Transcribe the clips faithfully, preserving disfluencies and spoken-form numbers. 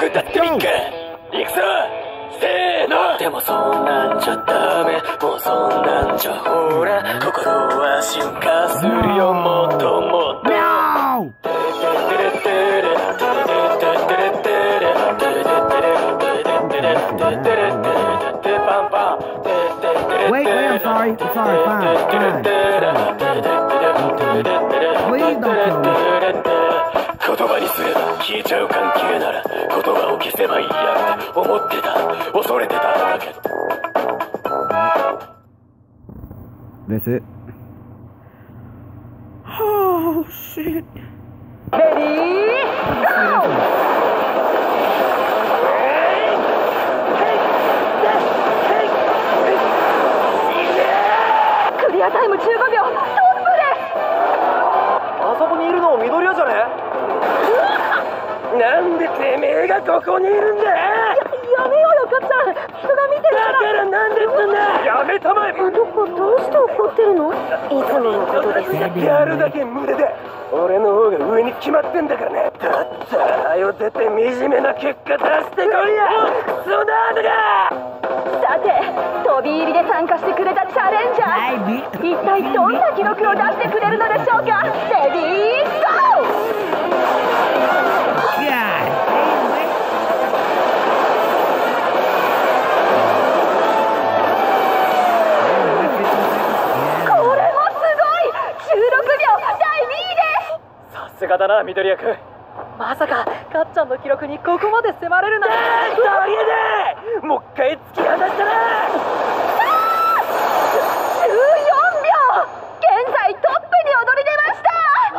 くんだってみっか。行くぞ。せーの。でもそんなんじゃダメ、もうそんなんじゃほら心は進化するよ、もっともっと。 Wait, wait, I'm sorry. I'm sorry, fine, fine. Please don't kill me. 言葉にすれば消えちゃう関係なら言葉を消せばいいやって思ってた、恐れてただけ。 That's it. Oh shit. Ready? Go! クリアタイムじゅうごびょう、トップです。 あそこにいるの緑屋じゃね？なんでてめえがここにいるんだ？ や、やめようよ、かっちゃん。人が見てるから。 だからなんですんだ。やめたまえ。 あの子どうして怒ってるの？いつものことです。 やるだけ無駄だ。俺の方が上に決まってんだからね。だったらはよ出て惨めな結果出してこいや。クソナードが。さて、飛び入りで参加してくれたチャレンジャー、一体どんな記録を出してくれるのでしょうか。レディーゴー。さすがだな、緑谷君。 まさかかっちゃんの記録にここまで迫れるなんて。 ありえねえ。もう一回突き放したな。 じゅうよんびょう、現在トップに躍り出ました。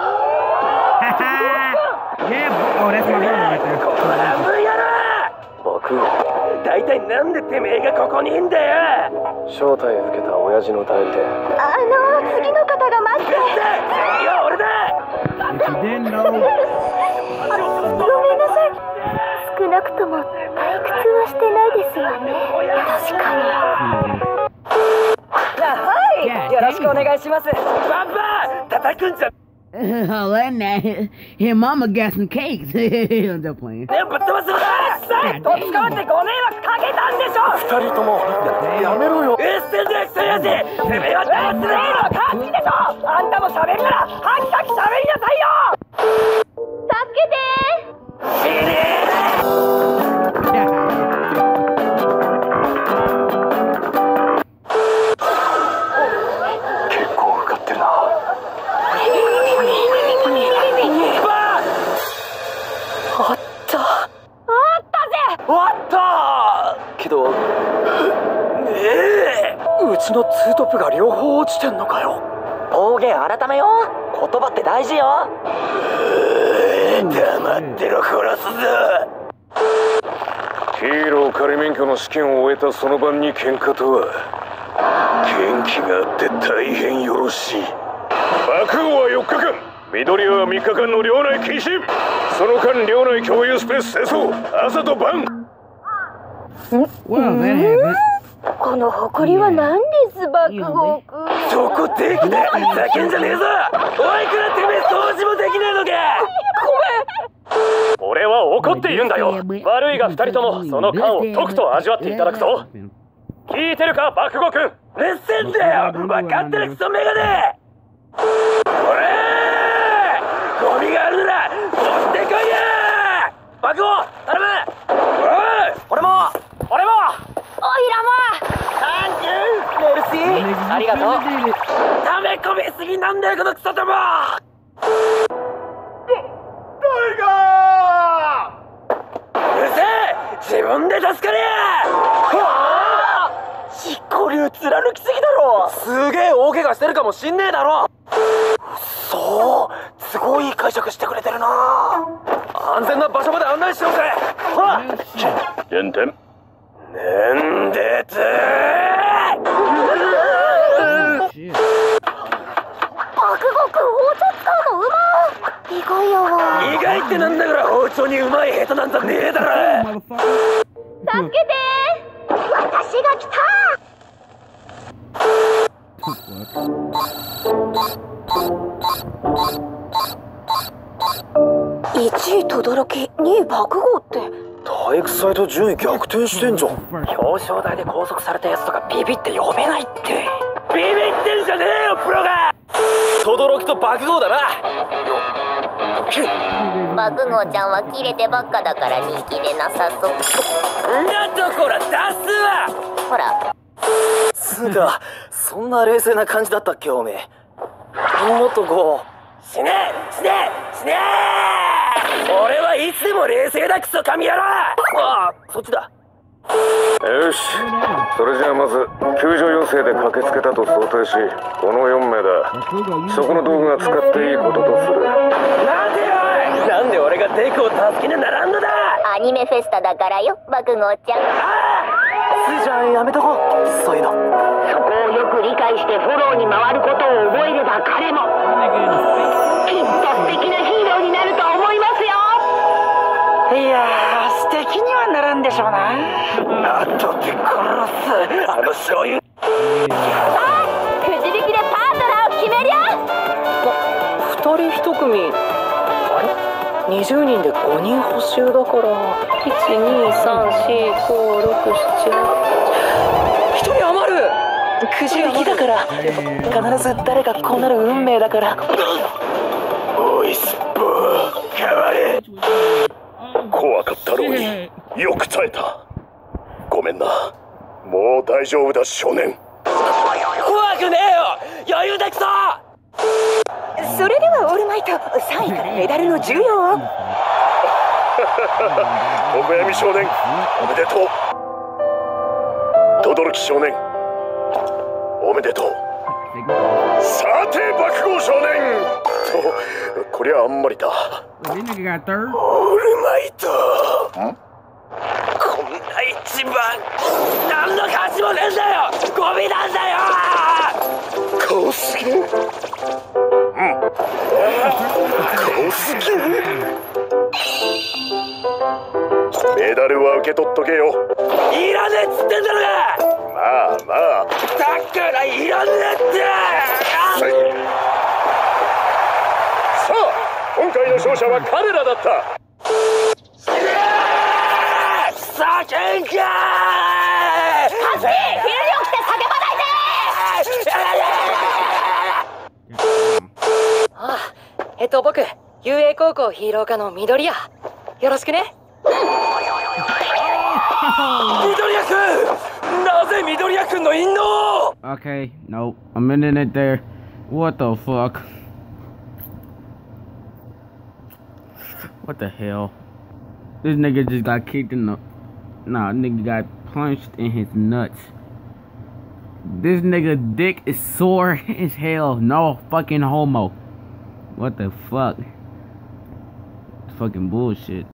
Yeah, oh, that's my brother right there. こらむやな。僕、大体なんでてめえがここにいんだよ。正体受けた親父の代理で。 あの次の方が待って。 いや、俺だ。 If you didn't know. ごめんなさい。少なくとも退屈はしてないですわね。確かに。はい、よろしくお願いします。 バンバー叩くんじゃ。 Oh, that night, his mama got some cakes. I'm just playing. ね、ぶっ飛ばすな。さあ、とっつかまってご迷惑かけたんでしょ。二人ともやめろよ。えっせんでクソやし。てめえはダースレイドの勝ちでしょ。あんたも喋るならハキハキ喋りなさいよ。 助けて。 死ね結構受かってるな。けどねえ、うちのツートップが両方落ちてんのかよ。 暴言改めよう。言葉って大事よ。 黙ってろ、殺すぞ。ヒーロー仮免許の試験を終えたその晩に喧嘩とは元気があって大変よろしい。爆豪はよっかかん、緑谷はみっかかんの寮内謹慎。その間寮内共有スペース清掃、朝と晩。 この誇りは何です、爆豪くん。 そこできない。叫んじゃねえぞ。おいくらてめえ掃除もできねえのか。ごめん。俺は怒っているんだよ。悪いが二人ともその感をとくと味わっていただくぞ。聞いてるか、爆豪くん。うっせんだよ。分かってるクソメガネ。おれー、ゴミがあるなら持ってこいや。爆豪頼む。おい、俺も俺もおいらも。 サンキューメルシー。ありがとう。溜め込みすぎなんだよ、このクソども。誰かうるせえ。自分で助かれや。 執行流貫きすぎだろ。 すげえ大怪我してるかもしんねえだろ。 そうすごい解釈してくれてるな。 安全な場所まで案内しようぜ。ほら減点。なんでつー。 爆豪くん包丁使うのうまい。意外やわ。 意外ってなんだから、包丁にうまい下手なんざねえだろ。 助けて。私が来た。いちい轟、にい爆豪って体育祭と順位逆転してんじゃん。表彰台で拘束されたやつとかビビって呼べないって。ビビってんじゃねえよプロが。轟と爆豪だな。 爆豪ちゃんはキレてばっかだから人気でなさそう。 なんとこら出すわ。 ほらつうかそんな冷静な感じだったっけおめえ。もっとこう死ね死ね死ねー。俺はいつでも冷静だクソ神野郎。 ああそっちだ。 よし、それじゃあまず救助要請で駆けつけたと想定し、このよんめいだ。そこの道具が使っていいこととする。 なんでよい。なんで俺がデクを助けにならんのだ。 アニメフェスタだからよ爆豪ちゃん。 スーちゃんやめとこうそういうの。 そこをよく理解してフォローに回ることを覚えれば彼もきっと素敵なヒーローになると思いますよ。 いやー素敵にはならんでしょうな。 後で殺すあの醤油。 あくじ引きでパートナーを決めりゃ。 ふたりひと組あれにじゅうにんでごにん補習だからいちにさんしごろくしちひとり余る。くじ引きだから必ず誰かこうなる運命だから。 おいスポー変われ。怖かったろうによく耐えた。ごめんな。もう大丈夫だ少年。怖くねえよ余裕でくそ。 それではオールマイトさんいからメダルの授与を。 お悔やみ少年おめでとう。轟少年おめでとう。さて爆豪少年とこりゃあんまりだ。オールマイトこんな一番何の価値もねえんだよ。ゴミなんだよ。こうすぎる。うんこうすぎる。メダルは受け取っとけよ。いらねえっつってんだろが。まあまあだからいらねえって。さあ今回の勝者は彼らだった。叫んかー。 ハッピーフィールド起きて叫ばないで。 ああえっと僕遊泳高校ヒーロー科の緑谷よろしくね。 緑谷くんなぜ緑谷くんの陰謀。 Okay, nope. I'm ending it there. What the fuck? What the hell? This nigga just got kicked in the... Nah, nigga got punched in his nuts. This nigga dick is sore as hell. No fucking homo. What the fuck? Fucking bullshit.